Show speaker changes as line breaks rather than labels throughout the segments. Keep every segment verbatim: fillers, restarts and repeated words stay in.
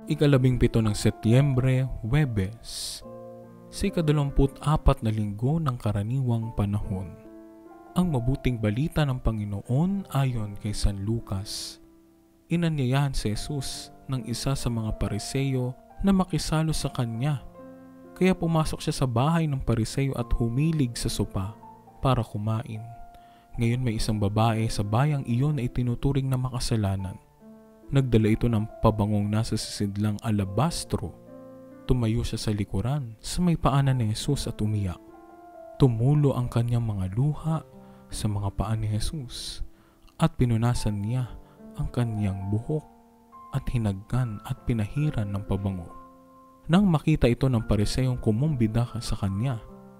Ikalabing pito ng Setyembre, Huwebes, sa ikadalawamput apat na linggo ng karaniwang panahon. Ang mabuting balita ng Panginoon ayon kay San Lucas. Inanyayahan si Jesus ng isa sa mga Pariseyo na makisalo sa kanya. Kaya pumasok siya sa bahay ng Pariseyo at humilig sa sopa para kumain. Ngayon may isang babae sa bayang iyon na itinuturing na makasalanan. Nagdala ito ng pabangong nasa sisidlang alabastro. Tumayo siya sa likuran sa may paanan ni Jesus at umiyak. Tumulo ang kanyang mga luha sa mga paa ni Jesus at pinunasan niya ang kanyang buhok at hinagkan at pinahiran ng pabango. Nang makita ito ng Pariseyong kumumbida sa kanya,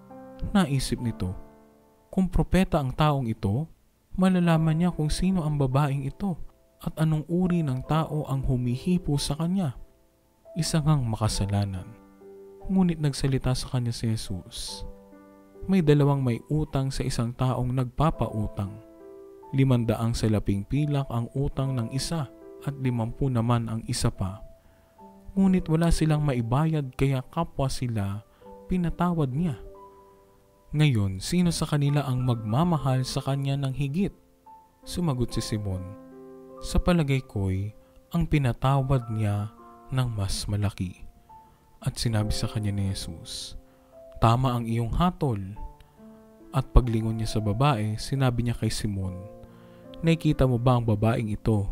naisip nito, kung propeta ang taong ito, malalaman niya kung sino ang babaeng ito at anong uri ng tao ang humihipo sa kanya. Isa ngang makasalanan. Ngunit nagsalita sa kanya si Jesus. May dalawang may utang sa isang taong nagpapautang. Limandaang salaping pilak ang utang ng isa at limampu naman ang isa pa. Ngunit wala silang maibayad kaya kapwa sila pinatawad niya. Ngayon, sino sa kanila ang magmamahal sa kanya ng higit? Sumagot si Simon. Sa palagay ko'y ang pinatawad niya ng mas malaki. At sinabi sa kanya ni Jesus, tama ang iyong hatol. At paglingon niya sa babae, sinabi niya kay Simon, nakikita mo ba ang babaeng ito?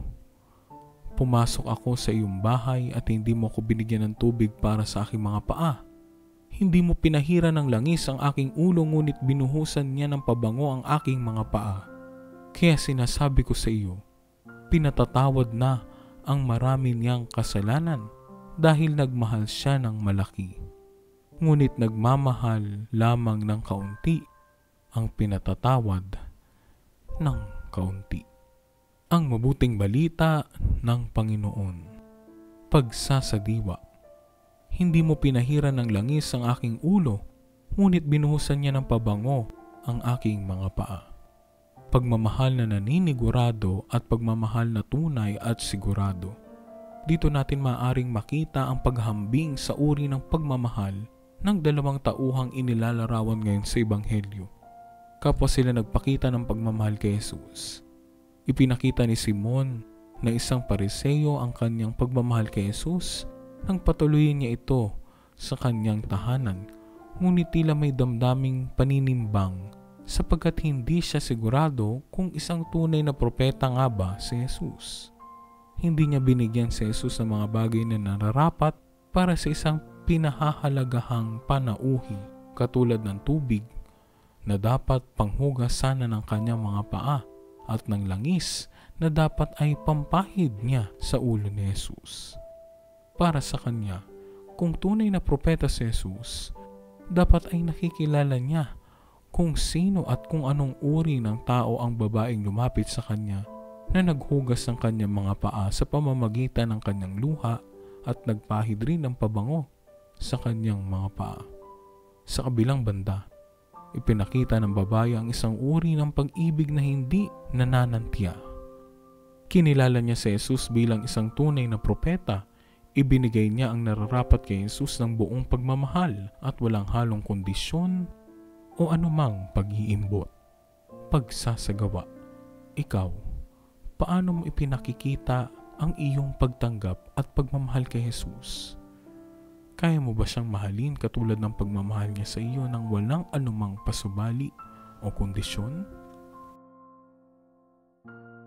Pumasok ako sa iyong bahay at hindi mo ako binigyan ng tubig para sa aking mga paa. Hindi mo pinahira ng langis ang aking ulo ngunit binuhusan niya ng pabango ang aking mga paa. Kaya sinasabi ko sa iyo, pinatatawad na ang marami niyang kasalanan dahil nagmahal siya ng malaki. Ngunit nagmamahal lamang ng kaunti ang pinatatawad ng kaunti. Ang mabuting balita ng Panginoon. Pagsasadiwa. Hindi mo pinahiran ng langis ang aking ulo, ngunit binuhusan niya ng pabango ang aking mga paa. Pagmamahal na naninigurado at pagmamahal na tunay at sigurado. Dito natin maaaring makita ang paghambing sa uri ng pagmamahal ng dalawang tauhang inilalarawan ngayon sa Ebanghelyo. Kapwa sila nagpakita ng pagmamahal kay Jesus. Ipinakita ni Simon na isang Pariseyo ang kanyang pagmamahal kay Jesus nang patuloyin niya ito sa kanyang tahanan, ngunit tila may damdaming paninimbang sapagkat hindi siya sigurado kung isang tunay na propeta nga ba si Jesus. Hindi niya binigyan si Jesus ng mga bagay na nararapat para sa isang pinahahalagahang panauhi katulad ng tubig na dapat panghugas sana ng kanyang mga paa at ng langis na dapat ay pampahid niya sa ulo ni Jesus. Para sa kanya, kung tunay na propeta si Jesus, dapat ay nakikilala niya kung sino at kung anong uri ng tao ang babaeng lumapit sa kanya na naghugas ng kanyang mga paa sa pamamagitan ng kanyang luha at nagpahid rin ng pabango sa kanyang mga paa. Sa kabilang banda, ipinakita ng babae ang isang uri ng pag-ibig na hindi nananantya. Kinilala niya si Jesus bilang isang tunay na propeta. Ibinigay niya ang nararapat kay Jesus ng buong pagmamahal at walang halong kondisyon o anumang pag-iimbot. Pagsasagawa. Ikaw, paano mo ipinakikita ang iyong pagtanggap at pagmamahal kay Jesus? Kaya mo ba siyang mahalin katulad ng pagmamahal niya sa iyo nang walang anumang pasubali o kondisyon?